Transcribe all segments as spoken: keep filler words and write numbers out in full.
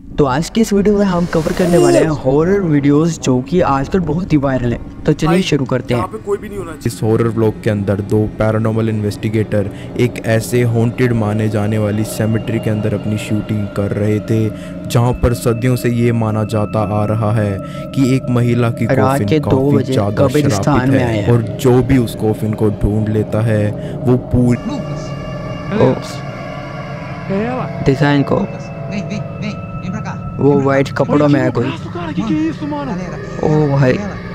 तो आज की इस वीडियो में हम कवर करने वाले हैं हॉरर वीडियोस जो कि आजकल बहुत ही वायरल है। तो चलिए शुरू करते हैं। पे कोई भी नहीं होना चाहिए। इस हॉरर व्लॉग के अंदर दो पैरानॉर्मल इन्वेस्टिगेटर एक ऐसे हॉन्टेड माने जाने वाली सेमेट्री के अंदर अपनी शूटिंग कर रहे थे जहां पर सदियों से ये माना जाता आ रहा है कि एक महिला की कॉफिन काफी ज्यादा श्रापित है और जो भी उस कॉफिन को ढूंढ लेता है वो पूरी डिजाइन को वो वाइट कपड़ों में है कोई। ओ भाई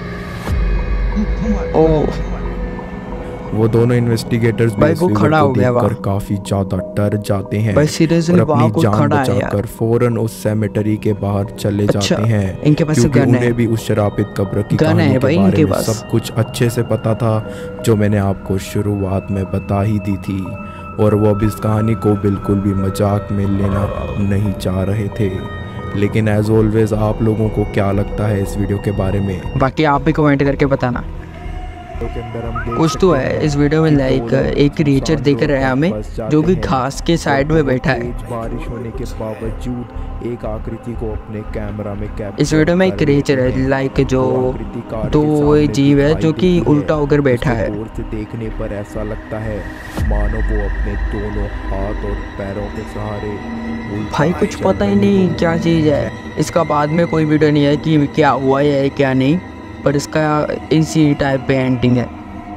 ओ वो दोनों इन्वेस्टिगेटर्स भाई वो खड़ा हो गया देखकर काफी ज्यादा डर जाते हैं भाई सीरियसली और अपनी जान खड़ा बचाकर फौरन उस सेमेटरी के बाहर चले अच्छा, जाते हैं इनके पास क्योंकि गन उन्हें है। भी उस शराबित कब्र की गन कहानी है के भाई बारे इनके में पास। सब कुछ अच्छे से पता था जो मैंने आपको शुरुआत में बता ही दी थी और वो अब इस कहानी को बिल्कुल भी मजाक में लेना नहीं चाह रहे थे। लेकिन एज ऑलवेज आप लोगों को क्या लगता है इस वीडियो के बारे में, बाकी आप भी कमेंट करके बताना। के अंदर हम कुछ तो है इस वीडियो में, लाइक एक क्रिएचर दिख रहा है हमें जो कि घास के साइड में बैठा है। बारिश होने के बावजूद एक आकृति को अपने कैमरा में कैप्चर इस वीडियो में एक क्रिएचर है लाइक जो दो जीव है जो कि उल्टा होकर बैठा है। दूर से देखने पर ऐसा लगता है मानो वो अपने दोनों हाथ और पैरों के सहारे भाई कुछ पता ही नहीं क्या चीज़ है। इसका बाद में कोई वीडियो नहीं है कि क्या हुआ है क्या नहीं, पर इसका इसी टाइप पे एंडिंग है।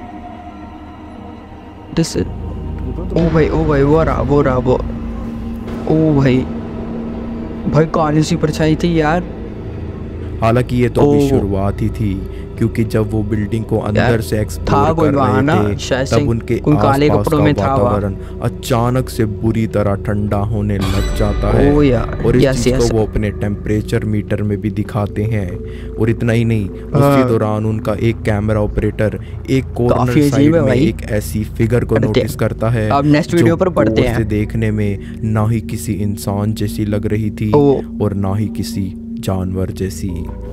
दिस ओ भाई ओ भाई वो रहा वो रहा वो ओ भाई भाई काली सी परछाई थी यार। हालांकि ये तो अभी शुरुआत ही थी क्योंकि जब वो बिल्डिंग को अंदर से एक्सप्लोर कर रहे थे तब उनके आसपास का वातावरण अचानक से बुरी तरह ठंडा होने लग जाता है और इस चीज को वो अपने टेम्परेचर मीटर में भी दिखाते हैं। और इतना ही नहीं, उसी दौरान उनका एक कैमरा ऑपरेटर एक कॉर्नर साइड में एक ऐसी फिगर को नोटिस करता है अब नेक्स्ट वीडियो पर पढ़ते हैं। देखने में ना ही किसी इंसान जैसी लग रही थी और ना ही किसी जानवर जैसी।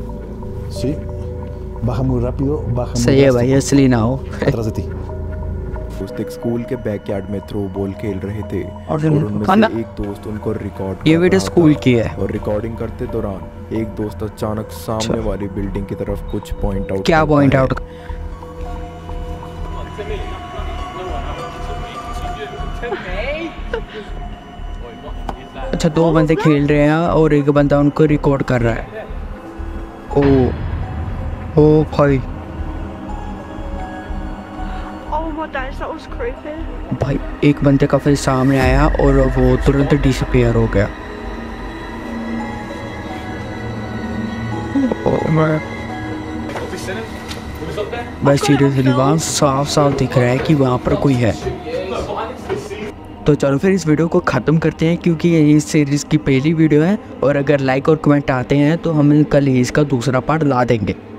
सही है भाई, असली ना हो। दोस्त एक स्कूल के बैकयार्ड में थ्रो बॉल खेल रहे थे और, और उनमें से एक दोस्त उनको रिकॉर्ड ये वीडियो स्कूल की है और रिकॉर्डिंग करते दौरान एक दोस्त अचानक सामने वाली बिल्डिंग की तरफ कुछ पॉइंट आउट क्या पॉइंट आउट अच्छा दो बंदे खेल रहे हैं और एक बंदा उनको रिकॉर्ड कर रहा है। ओ ओ भाई भाई एक बंदे का फिर सामने आया और वो तुरंत डिसअपीयर हो गया। भाई सीरियसली वहाँ साफ साफ दिख रहा है कि वहाँ पर कोई है। तो चलो फिर इस वीडियो को ख़त्म करते हैं क्योंकि ये इस सीरीज़ की पहली वीडियो है और अगर लाइक और कमेंट आते हैं तो हम कल ही इसका दूसरा पार्ट ला देंगे।